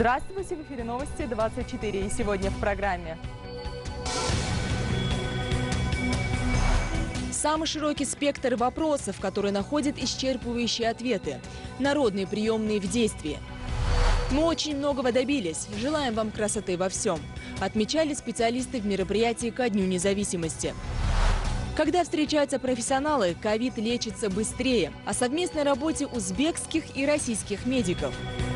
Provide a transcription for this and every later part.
Здравствуйте, в эфире новости 24. И сегодня в программе. Самый широкий спектр вопросов, которые находят исчерпывающие ответы. Народные приемные в действии. Мы очень многого добились. Желаем вам красоты во всем. Отмечали специалисты в мероприятии ко Дню независимости. Когда встречаются профессионалы, ковид лечится быстрее. О совместной работе узбекских и российских медиков.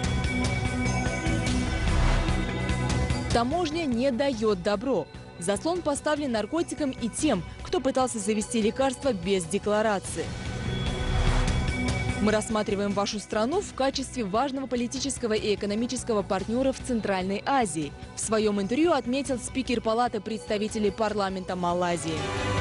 Таможня не дает добро. Заслон поставлен наркотикам и тем, кто пытался завести лекарства без декларации. Мы рассматриваем вашу страну в качестве важного политического и экономического партнера в Центральной Азии. В своем интервью отметил спикер Палаты представителей парламента Малайзии.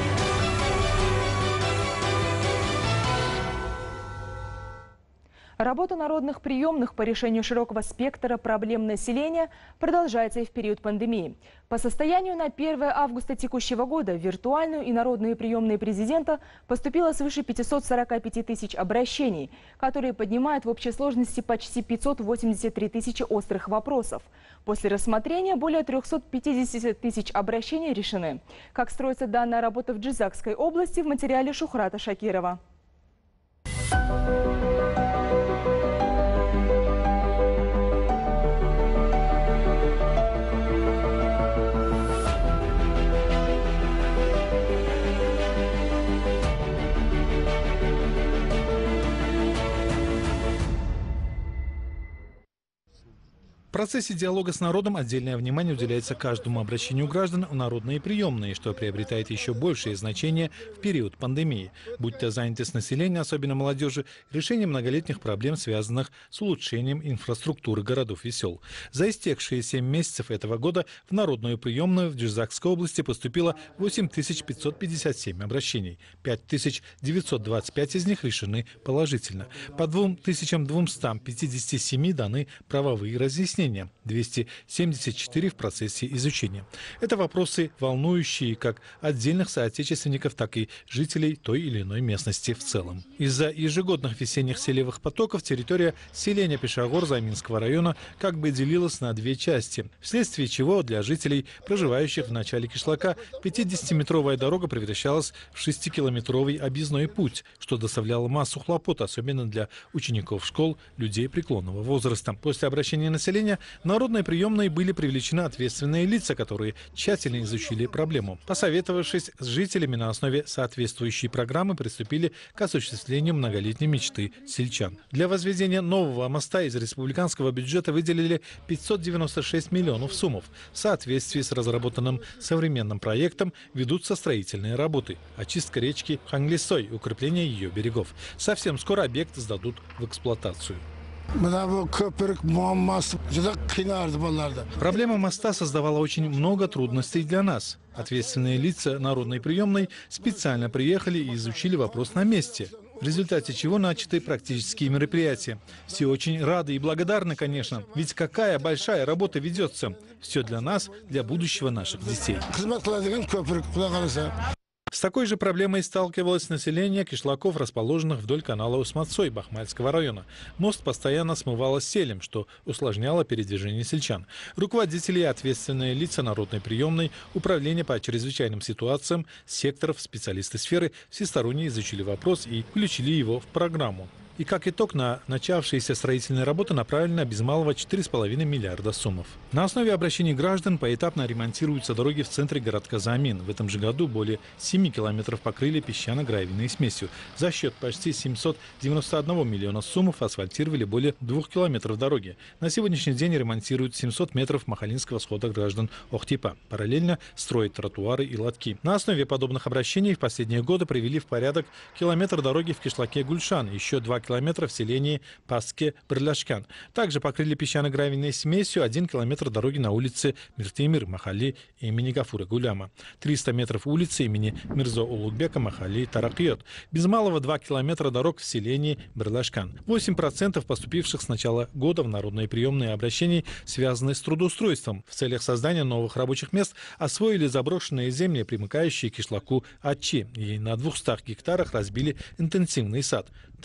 Работа народных приемных по решению широкого спектра проблем населения продолжается и в период пандемии. По состоянию на 1 августа текущего года в виртуальную и народные приемные президента поступило свыше 545 тысяч обращений, которые поднимают в общей сложности почти 583 тысячи острых вопросов. После рассмотрения более 350 тысяч обращений решены. Как строится данная работа в Джизакской области, в материале Шухрата Шакирова. В процессе диалога с народом отдельное внимание уделяется каждому обращению граждан в народные приемные, что приобретает еще большее значение в период пандемии. Будь то занятость населения, особенно молодежи, решение многолетних проблем, связанных с улучшением инфраструктуры городов и сел. За истекшие 7 месяцев этого года в народную приемную в Джизакской области поступило 8557 обращений. 5925 из них решены положительно. По 2257 даны правовые разъяснения. 274 в процессе изучения. Это вопросы, волнующие как отдельных соотечественников, так и жителей той или иной местности в целом. Из-за ежегодных весенних селевых потоков территория селения Пешагор Заминского района как бы делилась на две части, вследствие чего для жителей, проживающих в начале кишлака, 50-метровая дорога превращалась в 6-километровый объездной путь, что доставляло массу хлопот, особенно для учеников школ, людей преклонного возраста. После обращения населения в народной приемной были привлечены ответственные лица, которые тщательно изучили проблему. Посоветовавшись с жителями на основе соответствующей программы, приступили к осуществлению многолетней мечты сельчан. Для возведения нового моста из республиканского бюджета выделили 596 миллионов сумов. В соответствии с разработанным современным проектом ведутся строительные работы. Очистка речки Ханглисой, укрепление ее берегов. Совсем скоро объект сдадут в эксплуатацию. Проблема моста создавала очень много трудностей для нас. Ответственные лица народной приемной специально приехали и изучили вопрос на месте, в результате чего начаты практические мероприятия. Все очень рады и благодарны, конечно, ведь какая большая работа ведется. Все для нас, для будущего наших детей. С такой же проблемой сталкивалось население кишлаков, расположенных вдоль канала Усматсой Бахмальского района. Мост постоянно смывало селем, что усложняло передвижение сельчан. Руководители и ответственные лица народной приемной, управления по чрезвычайным ситуациям, секторов, специалисты сферы всесторонне изучили вопрос и включили его в программу. И как итог, на начавшиеся строительные работы направлено без малого 4,5 миллиарда сомов. На основе обращений граждан поэтапно ремонтируются дороги в центре городка Замин. В этом же году более 7 километров покрыли песчано-гравийной смесью. За счет почти 791 миллиона сомов асфальтировали более 2 километров дороги. На сегодняшний день ремонтируют 700 метров махалинского схода граждан Охтипа. Параллельно строят тротуары и лотки. На основе подобных обращений в последние годы привели в порядок километр дороги в кишлаке Гульшан, еще 2 километра в селении Паске-Бырлашкан. Также покрыли песчано-гравийной смесью 1 километр дороги на улице Миртемир Махали имени Гафура Гуляма, 300 метров улицы имени Мирзо Улугбека Махали Таракиот, без малого 2 километра дорог в селении Бырлашкан. 8% поступивших с начала года в народные приемные обращений связаны с трудоустройством. В целях создания новых рабочих мест освоили заброшенные земли, примыкающие к кишлаку Ачи, и на 200 гектарах разбили интенсивный сад. Также на 90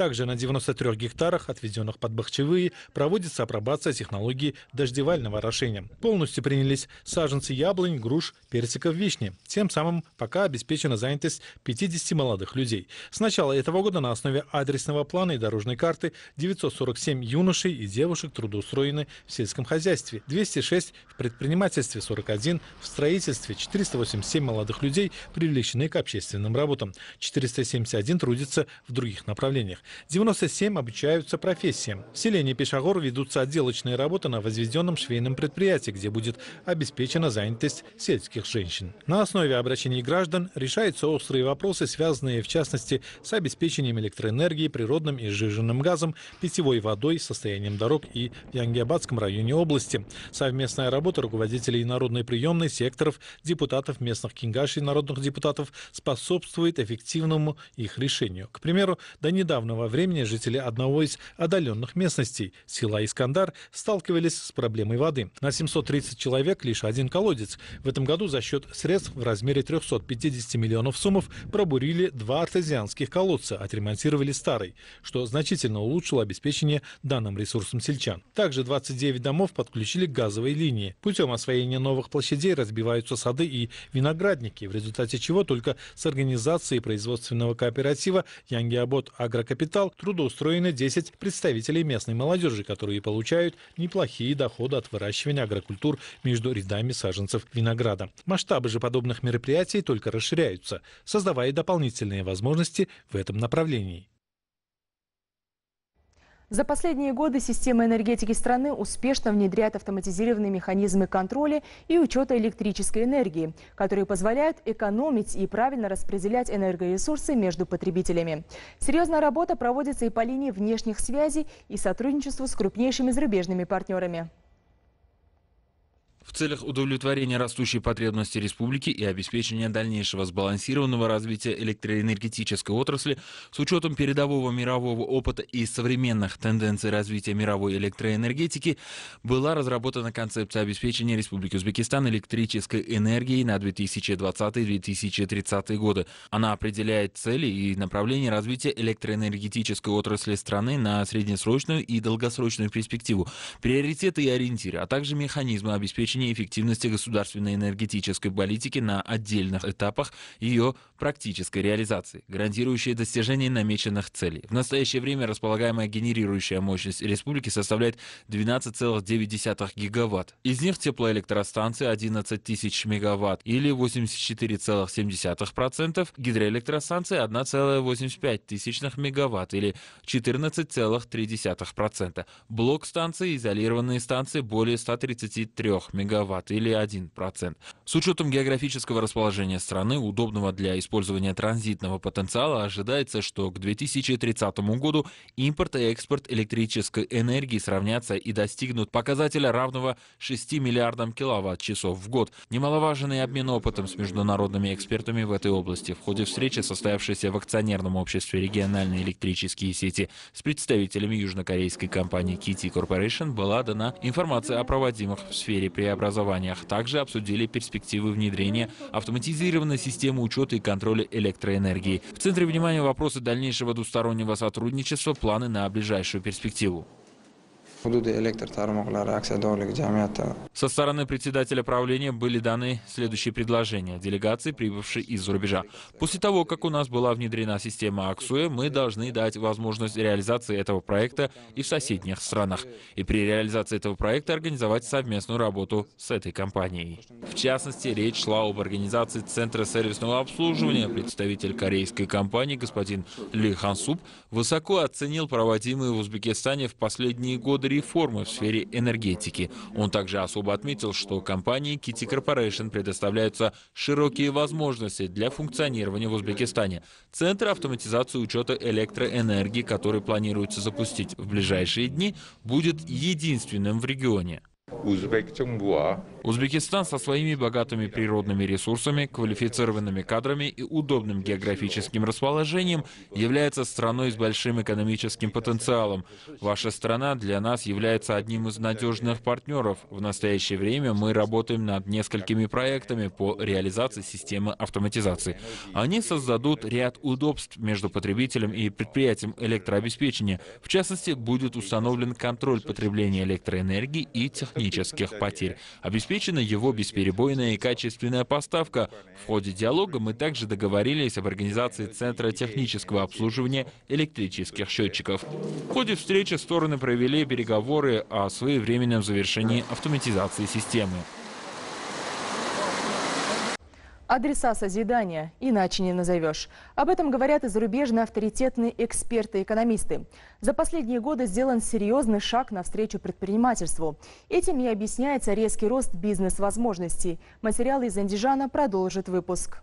93 гектарах, отведенных под бахчевые, проводится апробация технологии дождевального орошения. Полностью принялись саженцы яблонь, груш, персиков, вишни. Тем самым пока обеспечена занятость 50 молодых людей. С начала этого года на основе адресного плана и дорожной карты 947 юношей и девушек трудоустроены в сельском хозяйстве, 206 в предпринимательстве, 41 в строительстве, 487 молодых людей привлечены к общественным работам, 471 трудятся в других направлениях, 97 обучаются профессиям. В селении Пешагор ведутся отделочные работы на возведенном швейном предприятии, где будет обеспечена занятость сельских женщин. На основе обращений граждан решаются острые вопросы, связанные в частности с обеспечением электроэнергии, природным и сжиженным газом, питьевой водой, состоянием дорог и в Янгиабадском районе области. Совместная работа руководителей народной приемной, секторов, депутатов местных кингашей народных депутатов способствует эффективному их решению. К примеру, до недавнего времени жители одного из отдаленных местностей, села Искандар, сталкивались с проблемой воды. На 730 человек лишь один колодец. В этом году за счет средств в размере 350 миллионов сумов пробурили 2 артезианских колодца, отремонтировали старый, что значительно улучшило обеспечение данным ресурсом сельчан. Также 29 домов подключили к газовой линии. Путем освоения новых площадей разбиваются сады и виноградники, в результате чего только с организацией производственного кооператива «Янгиабод Агрокапитал» трудоустроены 10 представителей местной молодежи, которые получают неплохие доходы от выращивания агрокультур между рядами саженцев винограда. Масштабы же подобных мероприятий только расширяются, создавая дополнительные возможности в этом направлении. За последние годы система энергетики страны успешно внедряет автоматизированные механизмы контроля и учета электрической энергии, которые позволяют экономить и правильно распределять энергоресурсы между потребителями. Серьезная работа проводится и по линии внешних связей и сотрудничеству с крупнейшими зарубежными партнерами. В целях удовлетворения растущей потребности республики и обеспечения дальнейшего сбалансированного развития электроэнергетической отрасли с учетом передового мирового опыта и современных тенденций развития мировой электроэнергетики была разработана концепция обеспечения Республики Узбекистан электрической энергией на 2020-2030 годы. Она определяет цели и направления развития электроэнергетической отрасли страны на среднесрочную и долгосрочную перспективу, приоритеты и ориентиры, а также механизмы обеспечения эффективности государственной энергетической политики на отдельных этапах ее практической реализации, гарантирующие достижение намеченных целей. В настоящее время располагаемая генерирующая мощность республики составляет 12,9 гигаватт. Из них теплоэлектростанции 11 тысяч мегаватт или 84,7%, гидроэлектростанции 1,85 мегаватт или 14,3%, блок-станции, изолированные станции более 133 мегаватт или 1%. С учетом географического расположения страны, удобного для использования транзитного потенциала, ожидается, что к 2030 году импорт и экспорт электрической энергии сравнятся и достигнут показателя равного 6 миллиардам киловатт-часов в год. Немаловажен и обмен опытом с международными экспертами в этой области. В ходе встречи, состоявшейся в акционерном обществе «Региональные электрические сети» с представителями южнокорейской компании KT Corporation, была дана информация о проводимых в сфере преобразованиях. Также обсудили перспективы внедрения автоматизированной системы учета и контроля электроэнергии. В центре внимания вопросы дальнейшего двустороннего сотрудничества, планы на ближайшую перспективу. Со стороны председателя правления были даны следующие предложения делегации, прибывшей из-за рубежа. После того, как у нас была внедрена система АКСУЭ, мы должны дать возможность реализации этого проекта и в соседних странах. И при реализации этого проекта организовать совместную работу с этой компанией. В частности, речь шла об организации Центра сервисного обслуживания. Представитель корейской компании господин Ли Хан Суп высоко оценил проводимые в Узбекистане в последние годы реформы в сфере энергетики. Он также особо отметил, что компании KT Corporation предоставляются широкие возможности для функционирования в Узбекистане. Центр автоматизации учета электроэнергии, который планируется запустить в ближайшие дни, будет единственным в регионе. Узбекистан со своими богатыми природными ресурсами, квалифицированными кадрами и удобным географическим расположением является страной с большим экономическим потенциалом. Ваша страна для нас является одним из надежных партнеров. В настоящее время мы работаем над несколькими проектами по реализации системы автоматизации. Они создадут ряд удобств между потребителем и предприятием электрообеспечения. В частности, будет установлен контроль потребления электроэнергии и технических потерь. Обеспечена его бесперебойная и качественная поставка. В ходе диалога мы также договорились об организации Центра технического обслуживания электрических счетчиков. В ходе встречи стороны провели переговоры о своевременном завершении автоматизации системы. Адреса созидания иначе не назовешь. Об этом говорят и зарубежные авторитетные эксперты и экономисты. За последние годы сделан серьезный шаг навстречу предпринимательству. Этим и объясняется резкий рост бизнес-возможностей. Материалы из Андижана продолжит выпуск.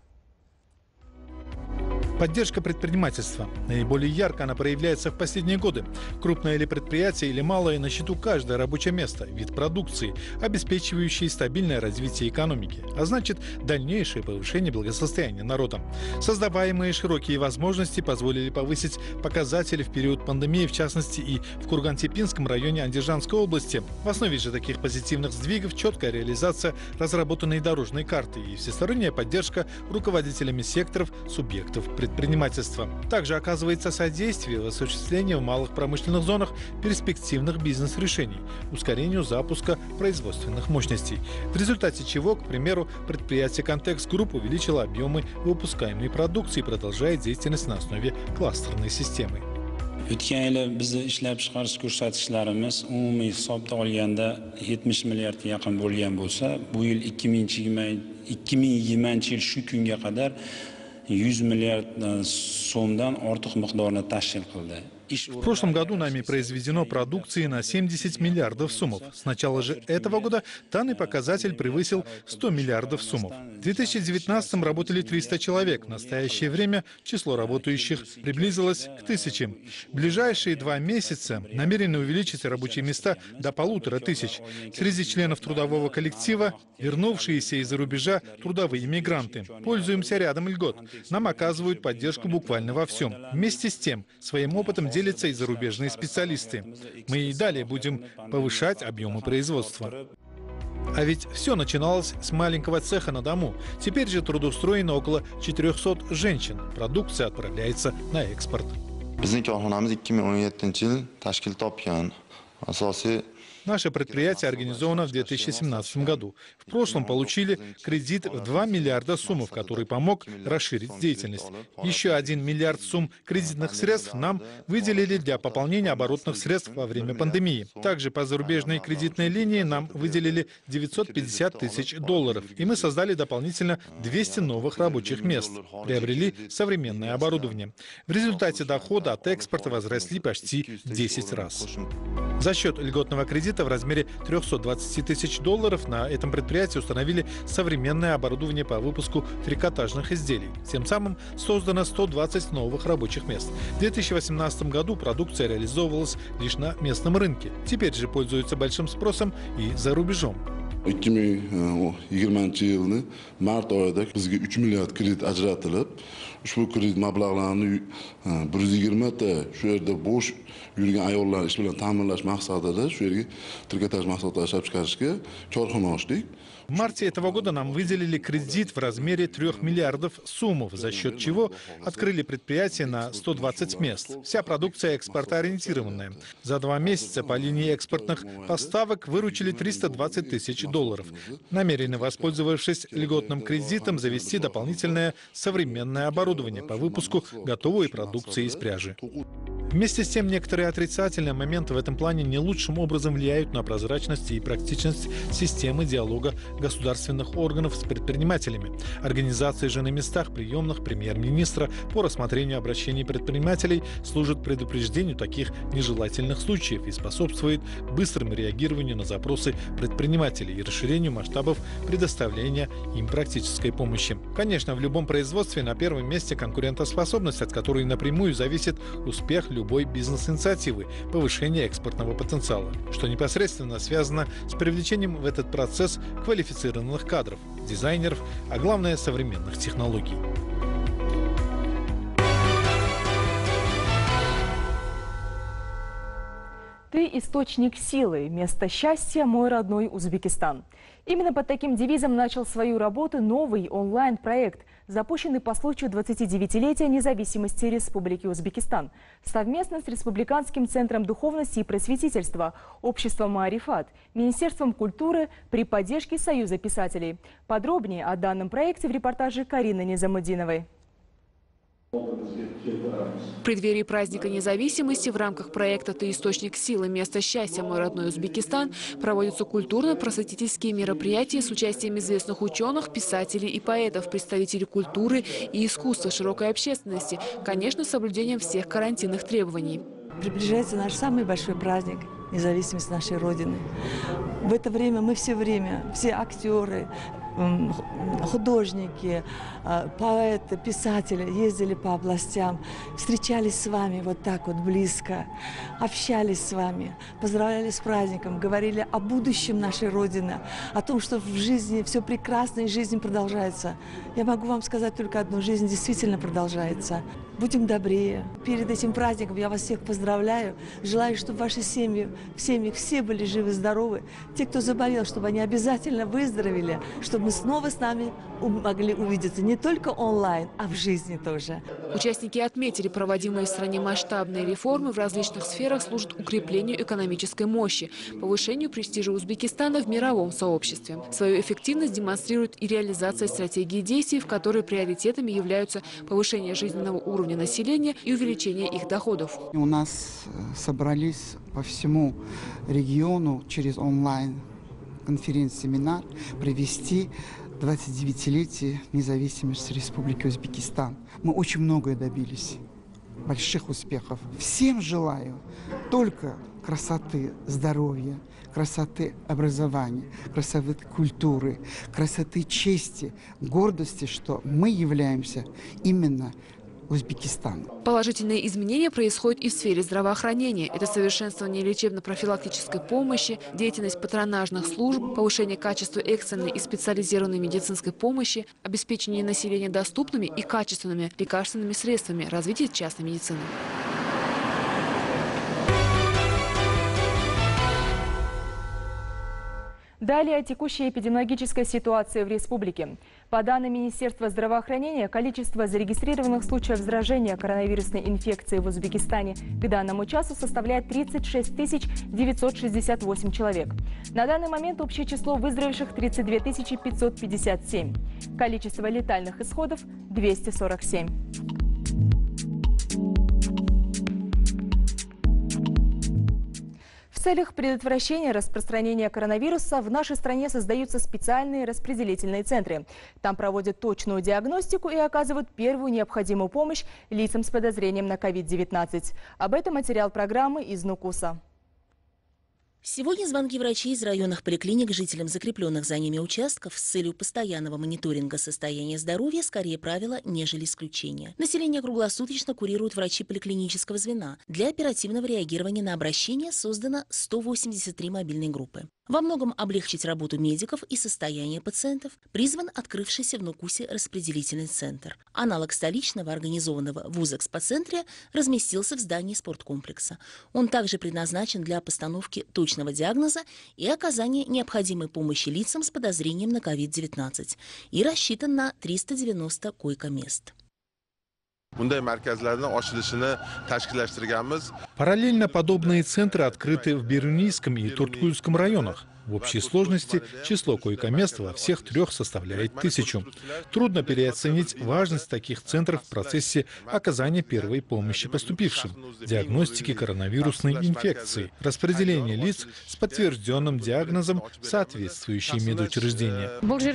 Поддержка предпринимательства. Наиболее ярко она проявляется в последние годы. Крупное ли предприятие или малое, на счету каждое рабочее место, вид продукции, обеспечивающий стабильное развитие экономики, а значит дальнейшее повышение благосостояния народа. Создаваемые широкие возможности позволили повысить показатели в период пандемии, в частности и в Курган-Тепинском районе Андижанской области. В основе же таких позитивных сдвигов четкая реализация разработанной дорожной карты и всесторонняя поддержка руководителями секторов, субъектов предприятия. Предпринимательства. Также оказывается содействие в осуществлении в малых промышленных зонах перспективных бизнес-решений, ускорению запуска производственных мощностей. В результате чего, к примеру, предприятие «Контекст Групп» увеличило объемы выпускаемой продукции и продолжает деятельность на основе кластерной системы. O'tgan yili bizni ishlab chiqarish ko'rsatkichlarimiz umumiy hisobda olganda 70 milliardga yaqin bo'lgan bo'lsa, bu yil 2020 yil shu kunga qadar 100 миллиард сомдан ortiq miqdorni tashkil qildi. В прошлом году нами произведено продукции на 70 миллиардов сумов. С начала же этого года данный показатель превысил 100 миллиардов сумов. В 2019 работали 300 человек. В настоящее время число работающих приблизилось к 1000. В ближайшие 2 месяца намерены увеличить рабочие места до 1500. Среди членов трудового коллектива вернувшиеся из-за рубежа трудовые мигранты. Пользуемся рядом льгот. Нам оказывают поддержку буквально во всем. Вместе с тем, своим опытом делятся и зарубежные специалисты. Мы и далее будем повышать объемы производства. А ведь все начиналось с маленького цеха на дому. Теперь же трудоустроено около 400 женщин. Продукция отправляется на экспорт. Наше предприятие организовано в 2017 году. В прошлом получили кредит в 2 миллиарда суммов, который помог расширить деятельность. Еще 1 миллиард сумм кредитных средств нам выделили для пополнения оборотных средств во время пандемии. Также по зарубежной кредитной линии нам выделили 950 тысяч долларов. И мы создали дополнительно 200 новых рабочих мест. Приобрели современное оборудование. В результате доходы от экспорта возросли почти в 10 раз. За счет льготного кредита в размере 320 тысяч долларов на этом предприятии установили современное оборудование по выпуску трикотажных изделий. Тем самым создано 120 новых рабочих мест. В 2018 году продукция реализовывалась лишь на местном рынке. Теперь же пользуется большим спросом и за рубежом. 2020 yilni mart oyida bizga 3 milliard kredit ajratilib, ushbu kredit mablag'larini 120 ta shu yerda bo'sh yurgan ayollar ish bilan ta'minlash maqsadida shu yerga trikotaj mahsulotlar ishlab chiqarishga korxona ochdik. В марте этого года нам выделили кредит в размере 3 миллиардов суммов, за счет чего открыли предприятие на 120 мест. Вся продукция экспортоориентированная. За 2 месяца по линии экспортных поставок выручили 320 тысяч долларов. Намерены, воспользовавшись льготным кредитом, завести дополнительное современное оборудование по выпуску готовой продукции из пряжи. Вместе с тем, некоторые отрицательные моменты в этом плане не лучшим образом влияют на прозрачность и практичность системы диалога государственных органов с предпринимателями. Организации же на местах приемных премьер-министра по рассмотрению обращений предпринимателей служат предупреждению таких нежелательных случаев и способствует быстрому реагированию на запросы предпринимателей и расширению масштабов предоставления им практической помощи. Конечно, в любом производстве на первом месте конкурентоспособность, от которой напрямую зависит успех любой бизнес-инициативы, повышения экспортного потенциала, что непосредственно связано с привлечением в этот процесс квалифицированных кадров, дизайнеров, а главное – современных технологий. «Ты – источник силы, место счастья, мой родной Узбекистан». Именно под таким девизом начал свою работу новый онлайн-проект, запущенный по случаю 29-летия независимости Республики Узбекистан, совместно с Республиканским центром духовности и просветительства, обществом Маарифат, Министерством культуры при поддержке Союза писателей. Подробнее о данном проекте в репортаже Карины Низамудиновой. В преддверии праздника независимости в рамках проекта «Ты – источник силы, место счастья, мой родной Узбекистан» проводятся культурно-просветительские мероприятия с участием известных ученых, писателей и поэтов, представителей культуры и искусства широкой общественности, конечно, с соблюдением всех карантинных требований. Приближается наш самый большой праздник – независимость нашей Родины. В это время мы все актеры, художники, поэты, писатели ездили по областям, встречались с вами вот так вот близко, общались с вами, поздравляли с праздником, говорили о будущем нашей Родины, о том, что в жизни все прекрасно и жизнь продолжается. Я могу вам сказать только одно: жизнь действительно продолжается. Будем добрее. Перед этим праздником я вас всех поздравляю. Желаю, чтобы ваши семьи, в семьях все были живы-здоровы. Те, кто заболел, чтобы они обязательно выздоровели, чтобы мы снова с нами могли увидеться не только онлайн, а в жизни тоже. Участники отметили, проводимые в стране масштабные реформы в различных сферах служат укреплению экономической мощи, повышению престижа Узбекистана в мировом сообществе. Свою эффективность демонстрирует и реализация стратегии действий, в которой приоритетами являются повышение жизненного уровня населения и увеличение их доходов. У нас собрались по всему региону через онлайн-конференц-семинар провести 29-летие независимости Республики Узбекистан. Мы очень многое добились, больших успехов. Всем желаю только красоты, здоровья, красоты образования, красоты культуры, красоты чести, гордости, что мы являемся именно Узбекистан. Положительные изменения происходят и в сфере здравоохранения. Это совершенствование лечебно-профилактической помощи, деятельность патронажных служб, повышение качества экстренной и специализированной медицинской помощи, обеспечение населения доступными и качественными лекарственными средствами, развитие частной медицины. Далее о текущей эпидемиологической ситуации в республике. По данным Министерства здравоохранения, количество зарегистрированных случаев заражения коронавирусной инфекцией в Узбекистане к данному часу составляет 36 968 человек. На данный момент общее число выздоровевших 32 557. Количество летальных исходов – 247. В целях предотвращения распространения коронавируса в нашей стране создаются специальные распределительные центры. Там проводят точную диагностику и оказывают первую необходимую помощь лицам с подозрением на COVID-19. Об этом материал программы из Нукуса. Сегодня звонки врачей из районных поликлиник жителям закрепленных за ними участков с целью постоянного мониторинга состояния здоровья скорее правило, нежели исключение. Население круглосуточно курируют врачи поликлинического звена. Для оперативного реагирования на обращения создано 183 мобильные группы. Во многом облегчить работу медиков и состояние пациентов призван открывшийся в Нукусе распределительный центр. Аналог столичного, организованного в Узэкспоцентре, разместился в здании спорткомплекса. Он также предназначен для постановки точного диагноза и оказания необходимой помощи лицам с подозрением на COVID-19 и рассчитан на 390 койко-мест. Параллельно подобные центры открыты в Бирюнийском и Турткульском районах. В общей сложности число койко-мест во всех трех составляет 1000. Трудно переоценить важность таких центров в процессе оказания первой помощи поступившим, диагностики коронавирусной инфекции, распределения лиц с подтвержденным диагнозом в соответствующие медучреждения.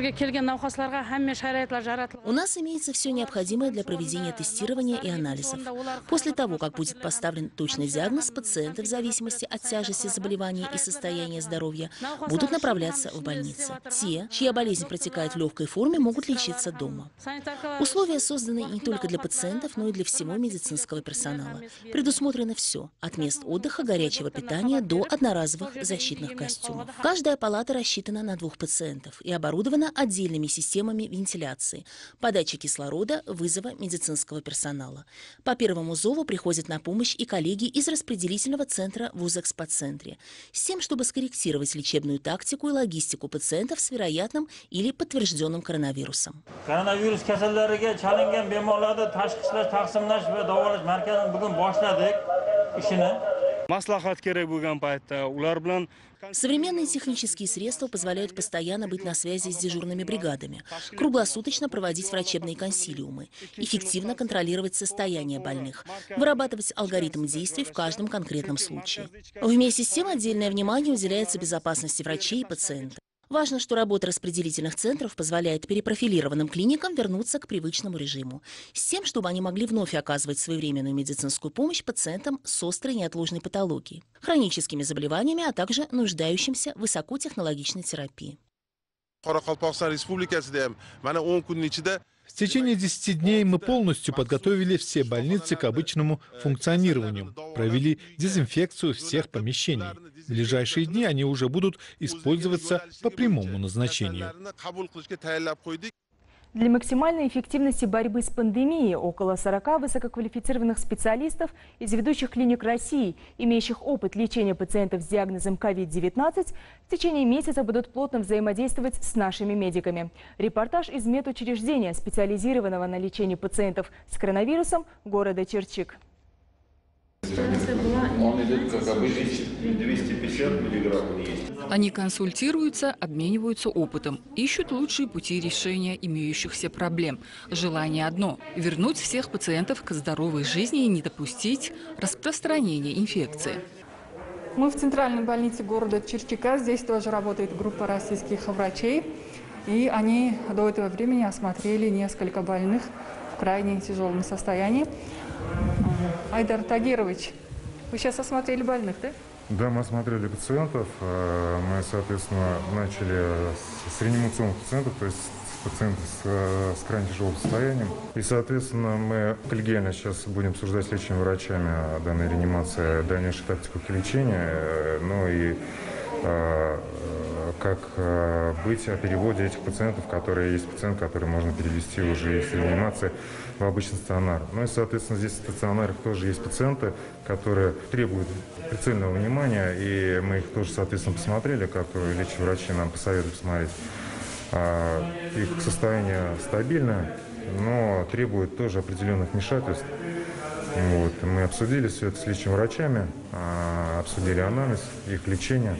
У нас имеется все необходимое для проведения тестирования и анализов. После того, как будет поставлен точный диагноз пациента в зависимости от тяжести заболевания и состояния здоровья, будут направляться в больницы. Те, чья болезнь протекает в легкой форме, могут лечиться дома. Условия созданы не только для пациентов, но и для всего медицинского персонала. Предусмотрено все – от мест отдыха, горячего питания до одноразовых защитных костюмов. Каждая палата рассчитана на 2 пациентов и оборудована отдельными системами вентиляции, подачи кислорода, вызова медицинского персонала. По первому зову приходят на помощь и коллеги из распределительного центра в узэкспоцентре, с тем, чтобы скорректировать лечебную тактику и логистику пациентов с вероятным или подтвержденным коронавирусом. Коронавирус kasallarga chalingan bemorlarni tashxislash, taqsimlash va davolash markazini bugun boshladik ishini. Maslahat kerak bo'lgan paytda ular bilan Современные технические средства позволяют постоянно быть на связи с дежурными бригадами, круглосуточно проводить врачебные консилиумы, эффективно контролировать состояние больных, вырабатывать алгоритм действий в каждом конкретном случае. Вместе с тем отдельное внимание уделяется безопасности врачей и пациентов. Важно, что работа распределительных центров позволяет перепрофилированным клиникам вернуться к привычному режиму, с тем, чтобы они могли вновь оказывать своевременную медицинскую помощь пациентам с острой неотложной патологией, хроническими заболеваниями, а также нуждающимся в высокотехнологичной терапии. В течение 10 дней мы полностью подготовили все больницы к обычному функционированию, провели дезинфекцию всех помещений. В ближайшие дни они уже будут использоваться по прямому назначению. Для максимальной эффективности борьбы с пандемией около 40 высококвалифицированных специалистов из ведущих клиник России, имеющих опыт лечения пациентов с диагнозом COVID-19, в течение месяца будут плотно взаимодействовать с нашими медиками. Репортаж из медучреждения, специализированного на лечении пациентов с коронавирусом города Черчик. Он идет, как обычно, 250 миллиграмм есть. Они консультируются, обмениваются опытом, ищут лучшие пути решения имеющихся проблем. Желание одно – вернуть всех пациентов к здоровой жизни и не допустить распространения инфекции. Мы в центральной больнице города Черчика. Здесь тоже работает группа российских врачей. И они до этого времени осмотрели несколько больных в крайне тяжелом состоянии. Айдар Тагирович, вы сейчас осмотрели больных, да? Да, мы осмотрели пациентов. Мы, соответственно, начали с реанимационных пациентов, то есть пациентов с крайне тяжелым состоянием. И, соответственно, мы коллегиально сейчас будем обсуждать с лечащими врачами данной реанимации, дальнейшую тактику лечения, ну и как быть о переводе этих пациентов, есть пациенты, которые можно перевести уже из реанимации в обычный стационар. Ну и, соответственно, здесь в стационарах тоже есть пациенты, которые требуют прицельного внимания, и мы их тоже, соответственно, посмотрели, как лечащие врачи нам посоветуют посмотреть. Их состояние стабильное, но требует тоже определенных вмешательств. Вот. Мы обсудили все это с лечащими врачами, обсудили анализ, их лечение.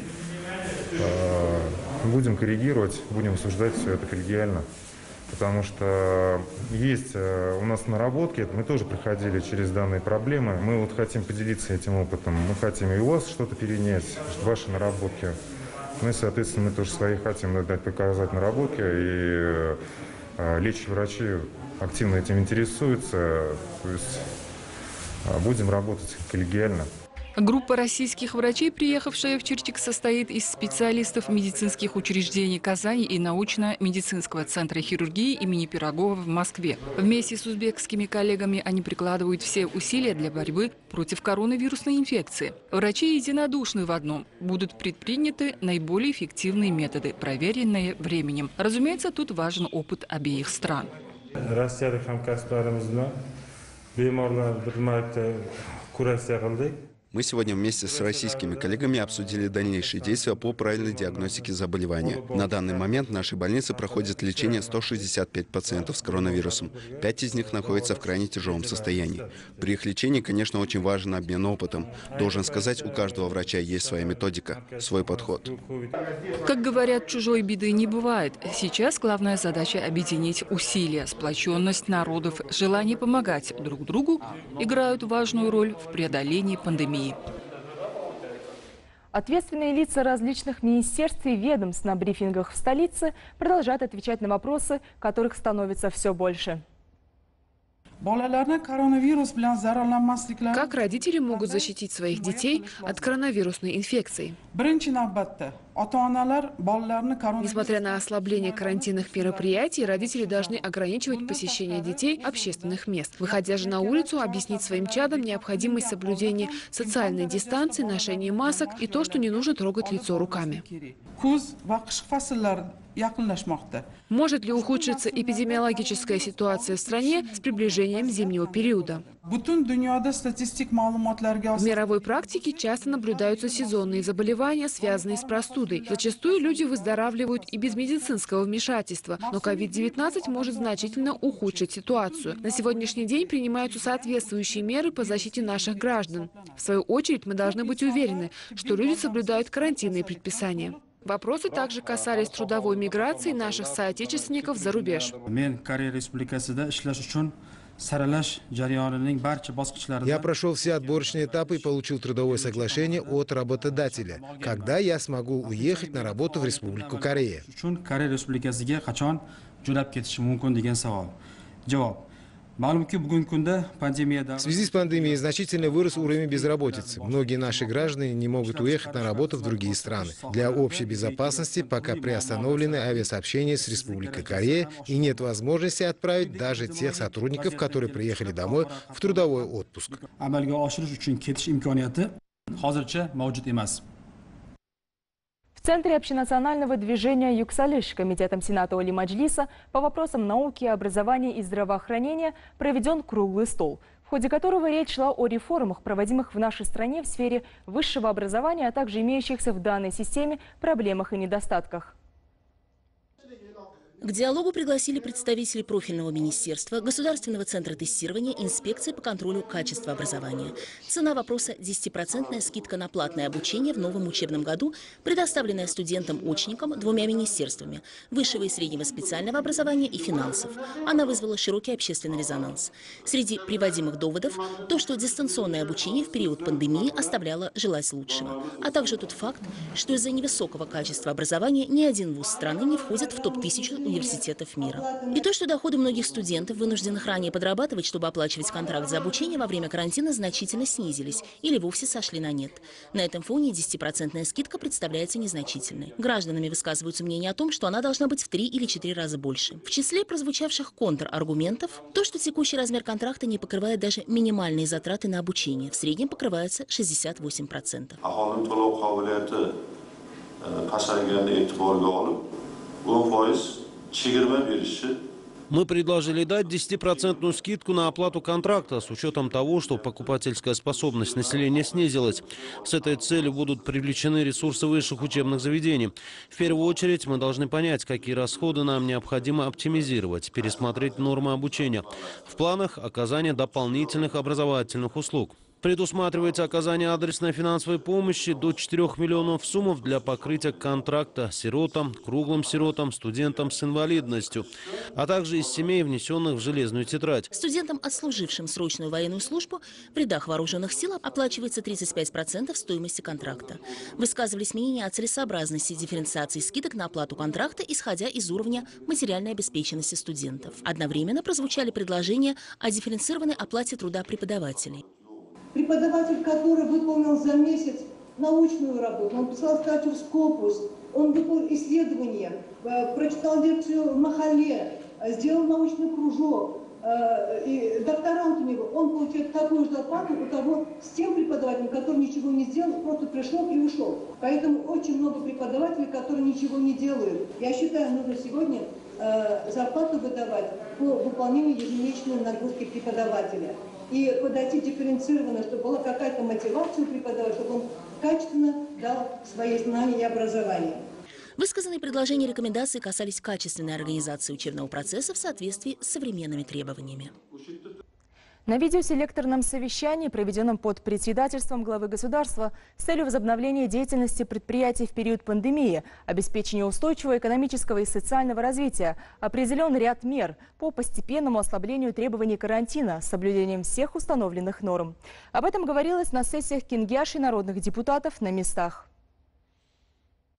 Будем коррегировать, будем обсуждать все это коллегиально. Потому что есть у нас наработки, мы тоже проходили через данные проблемы. Мы вот хотим поделиться этим опытом, мы хотим и у вас что-то перенять, ваши наработки. Ну и, соответственно, мы тоже свои хотим дать показать наработки. И лечащие врачи активно этим интересуются. То есть будем работать коллегиально. Группа российских врачей, приехавшая в Черчик, состоит из специалистов медицинских учреждений Казани и научно-медицинского центра хирургии имени Пирогова в Москве. Вместе с узбекскими коллегами они прикладывают все усилия для борьбы против коронавирусной инфекции. Врачи единодушны в одном – будут предприняты наиболее эффективные методы, проверенные временем. Разумеется, тут важен опыт обеих стран. Мы сегодня вместе с российскими коллегами обсудили дальнейшие действия по правильной диагностике заболевания. На данный момент в нашей больнице проходит лечение 165 пациентов с коронавирусом. 5 из них находятся в крайне тяжелом состоянии. При их лечении, конечно, очень важен обмен опытом. Должен сказать, у каждого врача есть своя методика, свой подход. Как говорят, чужой беды не бывает. Сейчас главная задача – объединить усилия. Сплоченность народов, желание помогать друг другу играют важную роль в преодолении пандемии. Ответственные лица различных министерств и ведомств на брифингах в столице продолжают отвечать на вопросы, которых становится все больше. Как родители могут защитить своих детей от коронавирусной инфекции? Несмотря на ослабление карантинных мероприятий, родители должны ограничивать посещение детей общественных мест. Выходя же на улицу, объяснить своим чадам необходимость соблюдения социальной дистанции, ношения масок и то, что не нужно трогать лицо руками. Может ли ухудшиться эпидемиологическая ситуация в стране с приближением зимнего периода? В мировой практике часто наблюдаются сезонные заболевания, связанные с простудой. Зачастую люди выздоравливают и без медицинского вмешательства, но COVID-19 может значительно ухудшить ситуацию. На сегодняшний день принимаются соответствующие меры по защите наших граждан. В свою очередь мы должны быть уверены, что люди соблюдают карантинные предписания. Вопросы также касались трудовой миграции наших соотечественников за рубеж. Я прошел все отборочные этапы и получил трудовое соглашение от работодателя. Когда я смогу уехать на работу в Республику Корея? В связи с пандемией значительно вырос уровень безработицы. Многие наши граждане не могут уехать на работу в другие страны. Для общей безопасности пока приостановлены авиасообщения с Республикой Корея и нет возможности отправить даже тех сотрудников, которые приехали домой в трудовой отпуск. В Центре общенационального движения «Юксалыш» Комитетом Сената Оли Маджлиса по вопросам науки, образования и здравоохранения проведен круглый стол, в ходе которого речь шла о реформах, проводимых в нашей стране в сфере высшего образования, а также имеющихся в данной системе проблемах и недостатках. К диалогу пригласили представителей профильного министерства, Государственного центра тестирования, инспекции по контролю качества образования. Цена вопроса – 10% скидка на платное обучение в новом учебном году, предоставленная студентам-очникам двумя министерствами – высшего и среднего специального образования и финансов. Она вызвала широкий общественный резонанс. Среди приводимых доводов – то, что дистанционное обучение в период пандемии оставляло желать лучшего. А также тот факт, что из-за невысокого качества образования ни один вуз страны не входит в топ-1000 университетов мира. И то, что доходы многих студентов, вынужденных ранее подрабатывать, чтобы оплачивать контракт за обучение, во время карантина значительно снизились или вовсе сошли на нет. На этом фоне 10% скидка представляется незначительной. Гражданами высказываются мнения о том, что она должна быть в 3 или 4 раза больше. В числе прозвучавших контраргументов то, что текущий размер контракта не покрывает даже минимальные затраты на обучение. В среднем покрывается 68%. Мы предложили дать 10% скидку на оплату контракта с учетом того, что покупательская способность населения снизилась. С этой целью будут привлечены ресурсы высших учебных заведений. В первую очередь мы должны понять, какие расходы нам необходимо оптимизировать, пересмотреть нормы обучения. В планах оказания дополнительных образовательных услуг. Предусматривается оказание адресной финансовой помощи до 4 миллионов сумм для покрытия контракта сиротам, круглым сиротам, студентам с инвалидностью, а также из семей, внесенных в железную тетрадь. Студентам, отслужившим срочную военную службу, в рядах вооруженных сил оплачивается 35% стоимости контракта. Высказывались мнения о целесообразности дифференциации скидок на оплату контракта, исходя из уровня материальной обеспеченности студентов. Одновременно прозвучали предложения о дифференцированной оплате труда преподавателей. Преподаватель, который выполнил за месяц научную работу, он писал статью в Скопус, он выполнил исследование, прочитал лекцию в Махале, сделал научный кружок, и докторант у него, он получает такую же зарплату у того с тем преподавателем, который ничего не сделал, просто пришел и ушел. Поэтому очень много преподавателей, которые ничего не делают. Я считаю, нужно сегодня зарплату выдавать по выполнению ежемесячной нагрузки преподавателя. И подойти дифференцированно, чтобы была какая-то мотивация у преподавателя, чтобы он качественно дал свои знания и образование. Высказанные предложения и рекомендации касались качественной организации учебного процесса в соответствии с современными требованиями. На видеоселекторном совещании, проведенном под председательством главы государства с целью возобновления деятельности предприятий в период пандемии, обеспечения устойчивого экономического и социального развития, определен ряд мер по постепенному ослаблению требований карантина с соблюдением всех установленных норм. Об этом говорилось на сессиях Кенгиаши народных депутатов на местах.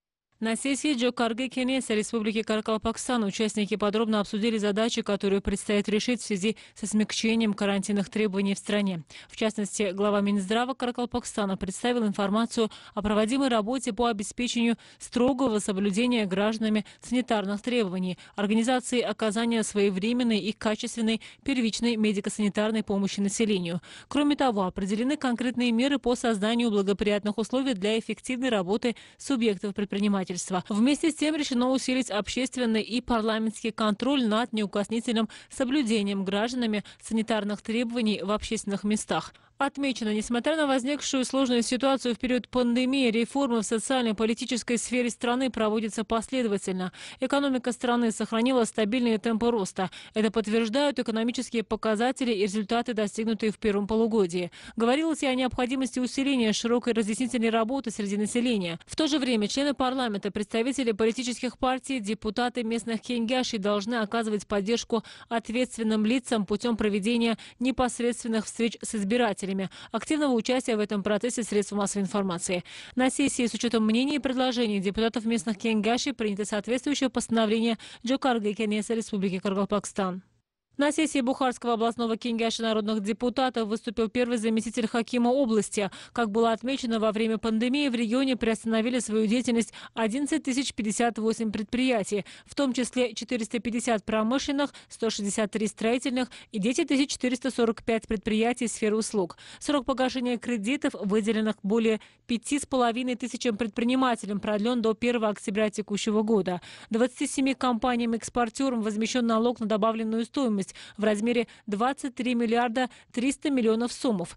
На сессии Джокарге Кенеса Республики Каракалпакстан участники подробно обсудили задачи, которые предстоит решить в связи со смягчением карантинных требований в стране. В частности, глава Минздрава Каракалпакстана представил информацию о проводимой работе по обеспечению строгого соблюдения гражданами санитарных требований, организации оказания своевременной и качественной первичной медико-санитарной помощи населению. Кроме того, определены конкретные меры по созданию благоприятных условий для эффективной работы субъектов предпринимательства. Вместе с тем решено усилить общественный и парламентский контроль над неукоснительным соблюдением гражданами санитарных требований в общественных местах. Отмечено, несмотря на возникшую сложную ситуацию в период пандемии, реформы в социально-политической сфере страны проводятся последовательно. Экономика страны сохранила стабильные темпы роста. Это подтверждают экономические показатели и результаты, достигнутые в первом полугодии. Говорилось и о необходимости усиления широкой разъяснительной работы среди населения. В то же время члены парламента, представители политических партий, депутаты местных кенгяшей должны оказывать поддержку ответственным лицам путем проведения непосредственных встреч с избирателями, активного участия в этом процессе средств массовой информации. На сессии с учетом мнений и предложений депутатов местных кенгяшей принято соответствующее постановление Джокарге Кенеса Республики Каракалпакстан. На сессии Бухарского областного кенгяша народных депутатов выступил первый заместитель хакима области. Как было отмечено, во время пандемии в регионе приостановили свою деятельность 11 058 предприятий, в том числе 450 промышленных, 163 строительных и 10 445 предприятий сферы услуг. Срок погашения кредитов, выделенных более 5,5 тысячам предпринимателям, продлен до 1 октября текущего года. 27 компаниям-экспортерам возмещен налог на добавленную стоимость в размере 23 миллиарда 300 миллионов сомов.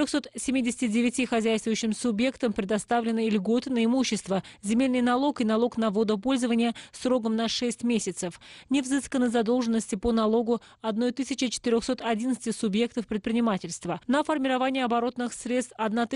379 хозяйствующим субъектам предоставлены льготы на имущество, земельный налог и налог на водопользование сроком на 6 месяцев. Не взысканы задолженности по налогу 1411 субъектов предпринимательства. На формирование оборотных средств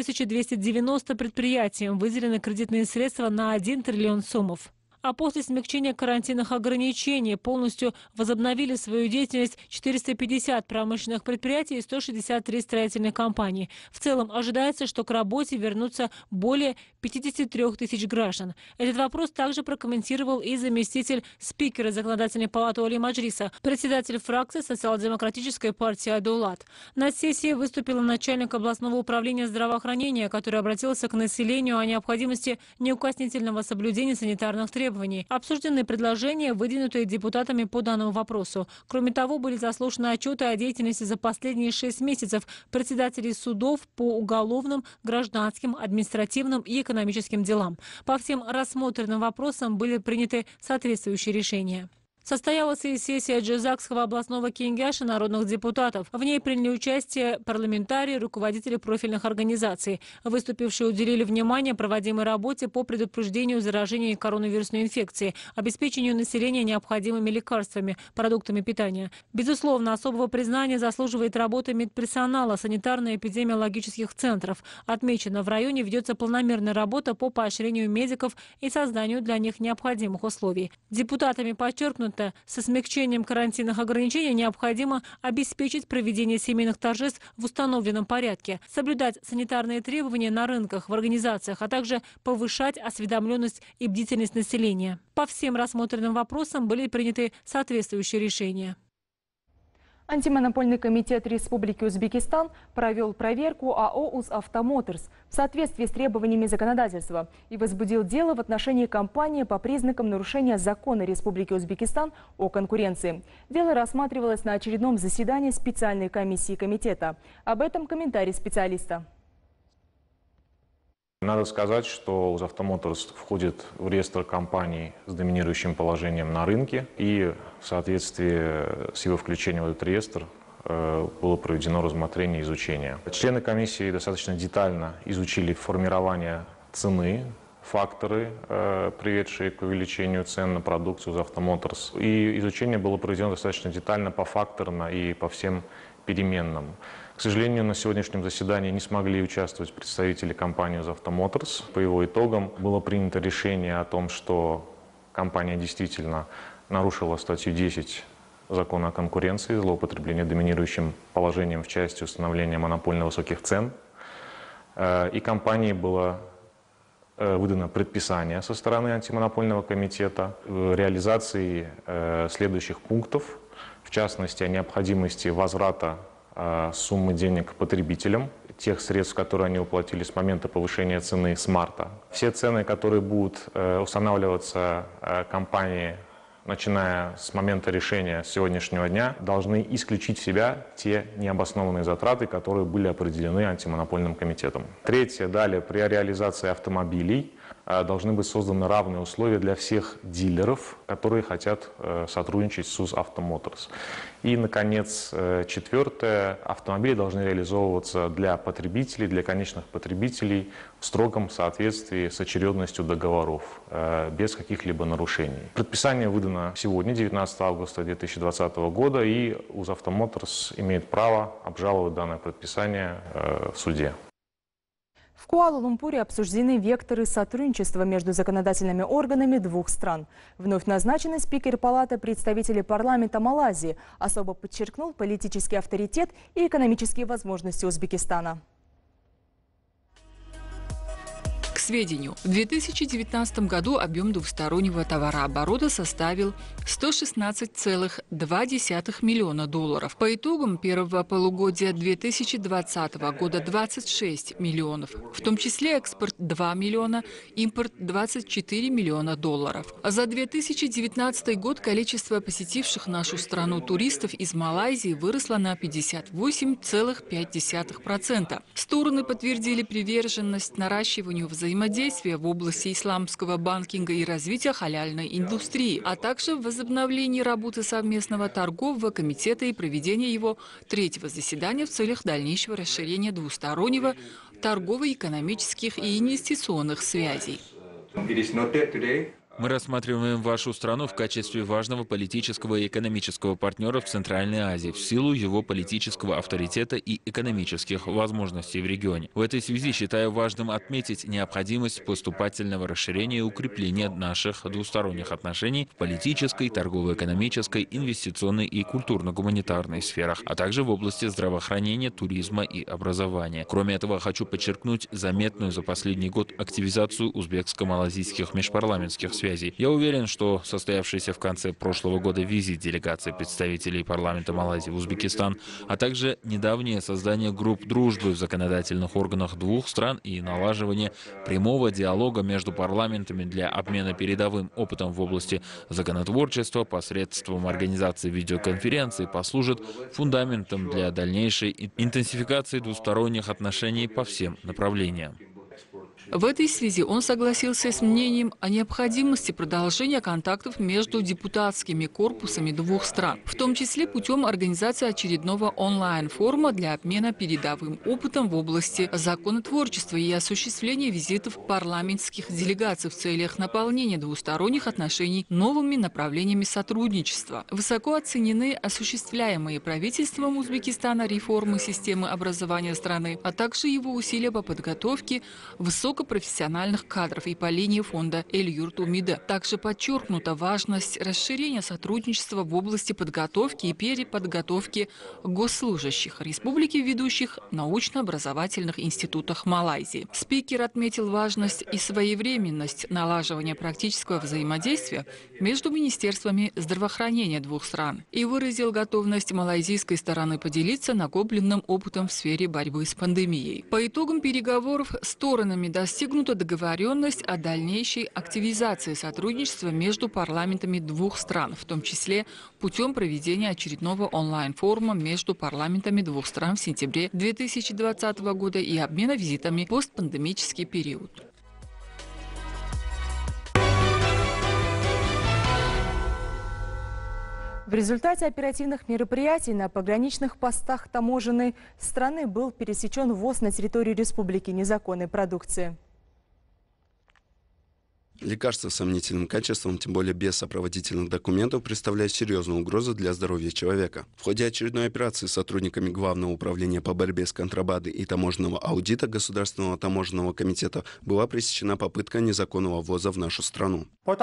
1290 предприятиям выделены кредитные средства на 1 триллион сомов. А после смягчения карантинных ограничений полностью возобновили свою деятельность 450 промышленных предприятий и 163 строительных компании. В целом ожидается, что к работе вернутся более 53 тысяч граждан. Этот вопрос также прокомментировал и заместитель спикера Законодательной палаты Оли Маджлиса, председатель фракции Социал-демократической партии Адулат. На сессии выступил начальник областного управления здравоохранения, который обратился к населению о необходимости неукоснительного соблюдения санитарных требований. Обсуждены предложения, выдвинутые депутатами по данному вопросу. Кроме того, были заслушаны отчеты о деятельности за последние 6 месяцев председателей судов по уголовным, гражданским, административным и экономическим делам. По всем рассмотренным вопросам были приняты соответствующие решения. Состоялась и сессия Джизакского областного кенгяша народных депутатов. В ней приняли участие парламентарии, руководители профильных организаций. Выступившие уделили внимание проводимой работе по предупреждению заражения коронавирусной инфекцией, обеспечению населения необходимыми лекарствами, продуктами питания. Безусловно, особого признания заслуживает работа медперсонала санитарно-эпидемиологических центров. Отмечено, в районе ведется планомерная работа по поощрению медиков и созданию для них необходимых условий. Депутатами подчеркнуто, со смягчением карантинных ограничений необходимо обеспечить проведение семейных торжеств в установленном порядке, соблюдать санитарные требования на рынках, в организациях, а также повышать осведомленность и бдительность населения. По всем рассмотренным вопросам были приняты соответствующие решения. Антимонопольный комитет Республики Узбекистан провел проверку АО «Узавтомоторс» в соответствии с требованиями законодательства и возбудил дело в отношении компании по признакам нарушения закона Республики Узбекистан о конкуренции. Дело рассматривалось на очередном заседании специальной комиссии комитета. Об этом комментарий специалиста. Надо сказать, что «Узавтомоторс» входит в реестр компаний с доминирующим положением на рынке, и в соответствии с его включением в этот реестр было проведено рассмотрение и изучение. Члены комиссии достаточно детально изучили формирование цены, факторы, приведшие к увеличению цен на продукцию «Узавтомоторс». И изучение было проведено достаточно детально, пофакторно и по всем переменным. К сожалению, на сегодняшнем заседании не смогли участвовать представители компании «Узавтомоторс». По его итогам было принято решение о том, что компания действительно нарушила статью 10 Закона о конкуренции, злоупотребление доминирующим положением в части установления монопольно высоких цен. И компании было выдано предписание со стороны антимонопольного комитета реализации следующих пунктов, в частности, о необходимости возврата суммы денег потребителям, тех средств, которые они уплатили с момента повышения цены с марта. Все цены, которые будут устанавливаться компанией, начиная с момента решения сегодняшнего дня, должны исключить в себя те необоснованные затраты, которые были определены антимонопольным комитетом. Третье, далее, при реализации автомобилей должны быть созданы равные условия для всех дилеров, которые хотят сотрудничать с УЗ Автомоторс. И, наконец, четвертое, автомобили должны реализовываться для потребителей, для конечных потребителей в строгом соответствии с очередностью договоров, без каких-либо нарушений. Предписание выдано сегодня, 19 августа 2020 года, и УЗ Автомоторс имеет право обжаловать данное предписание в суде. В Куала-Лумпуре обсуждены векторы сотрудничества между законодательными органами двух стран. Вновь назначенный спикер Палаты представителей парламента Малайзии особо подчеркнул политический авторитет и экономические возможности Узбекистана. К сведению, в 2019 году объем двустороннего товарооборота составил $116,2 миллиона. По итогам первого полугодия 2020 года 26 миллионов, в том числе экспорт 2 миллиона, импорт 24 миллиона долларов. За 2019 год количество посетивших нашу страну туристов из Малайзии выросло на 58,5%. Стороны подтвердили приверженность наращиванию взаимодействия в области исламского банкинга и развития халяльной индустрии, а также в возобновлении работы совместного торгового комитета и проведения его третьего заседания в целях дальнейшего расширения двустороннего торгово-экономических и инвестиционных связей. Мы рассматриваем вашу страну в качестве важного политического и экономического партнера в Центральной Азии в силу его политического авторитета и экономических возможностей в регионе. В этой связи считаю важным отметить необходимость поступательного расширения и укрепления наших двусторонних отношений в политической, торгово-экономической, инвестиционной и культурно-гуманитарной сферах, а также в области здравоохранения, туризма и образования. Кроме этого, хочу подчеркнуть заметную за последний год активизацию узбекско-малазийских межпарламентских связей. Я уверен, что состоявшийся в конце прошлого года визит делегации представителей парламента Малайзии в Узбекистан, а также недавнее создание групп дружбы в законодательных органах двух стран и налаживание прямого диалога между парламентами для обмена передовым опытом в области законотворчества посредством организации видеоконференций послужит фундаментом для дальнейшей интенсификации двусторонних отношений по всем направлениям. В этой связи он согласился с мнением о необходимости продолжения контактов между депутатскими корпусами двух стран, в том числе путем организации очередного онлайн-форума для обмена передовым опытом в области законотворчества и осуществления визитов парламентских делегаций в целях наполнения двусторонних отношений новыми направлениями сотрудничества. Высоко оценены осуществляемые правительством Узбекистана реформы системы образования страны, а также его усилия по подготовке высокопрофессиональных кадров и по линии фонда Эль-Юрт-Умида. Также подчеркнута важность расширения сотрудничества в области подготовки и переподготовки госслужащих республики в ведущих научно-образовательных институтах Малайзии. Спикер отметил важность и своевременность налаживания практического взаимодействия между министерствами здравоохранения двух стран и выразил готовность малайзийской стороны поделиться накопленным опытом в сфере борьбы с пандемией. По итогам переговоров сторонами достигнута договоренность о дальнейшей активизации сотрудничества между парламентами двух стран, в том числе путем проведения очередного онлайн-форума между парламентами двух стран в сентябре 2020 года и обмена визитами в постпандемический период. В результате оперативных мероприятий на пограничных постах таможенной страны был пересечен ввоз на территорию республики незаконной продукции. Лекарства с сомнительным качеством, тем более без сопроводительных документов, представляют серьезную угрозу для здоровья человека. В ходе очередной операции сотрудниками Главного управления по борьбе с контрабандой и таможенного аудита Государственного таможенного комитета была пресечена попытка незаконного ввоза в нашу страну. В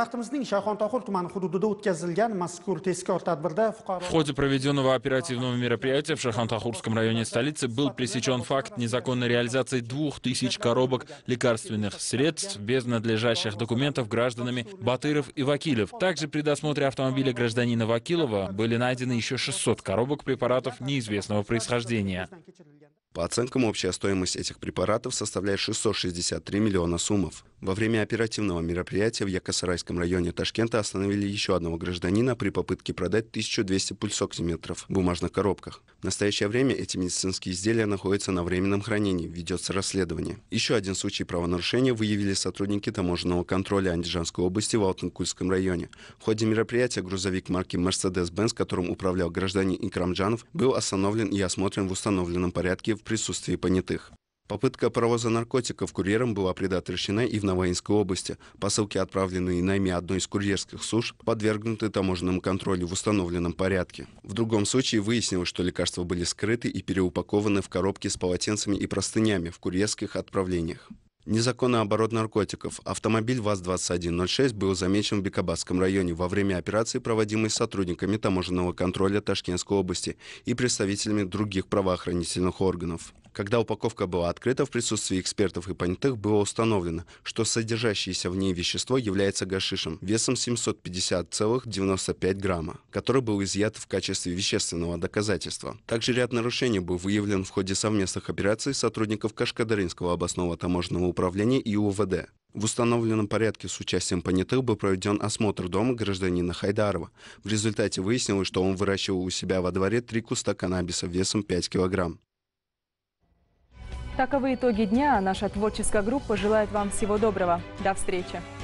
ходе проведенного оперативного мероприятия в Шахантахурском районе столицы был пресечен факт незаконной реализации 2000 коробок лекарственных средств без надлежащих документов гражданами Батыров и Вакилов. Также при досмотре автомобиля гражданина Вакилова были найдены еще 600 коробок препаратов неизвестного происхождения. По оценкам, общая стоимость этих препаратов составляет 663 миллиона сумов. Во время оперативного мероприятия в Якосарайском районе Ташкента остановили еще одного гражданина при попытке продать 1200 пульсоксиметров в бумажных коробках. В настоящее время эти медицинские изделия находятся на временном хранении, ведется расследование. Еще один случай правонарушения выявили сотрудники таможенного контроля Андижанской области в Алтынкульском районе. В ходе мероприятия грузовик марки Mercedes-Benz, которым управлял гражданин Икрамджанов, был остановлен и осмотрен в установленном порядке в присутствии понятых. Попытка провоза наркотиков курьером была предотвращена и в Новоинской области. Посылки, отправленные на имя одной из курьерских служб, подвергнуты таможенному контролю в установленном порядке. В другом случае выяснилось, что лекарства были скрыты и переупакованы в коробки с полотенцами и простынями в курьерских отправлениях. Незаконный оборот наркотиков. Автомобиль ВАЗ-2106 был замечен в Бекабадском районе во время операции, проводимой сотрудниками таможенного контроля Ташкентской области и представителями других правоохранительных органов. Когда упаковка была открыта, в присутствии экспертов и понятых было установлено, что содержащееся в ней вещество является гашишем весом 750,95 грамма, который был изъят в качестве вещественного доказательства. Также ряд нарушений был выявлен в ходе совместных операций сотрудников Кашкадаринского областного таможенного управления и УВД. В установленном порядке с участием понятых был проведен осмотр дома гражданина Хайдарова. В результате выяснилось, что он выращивал у себя во дворе 3 куста каннабиса весом 5 килограмм. Таковы итоги дня. Наша творческая группа желает вам всего доброго. До встречи.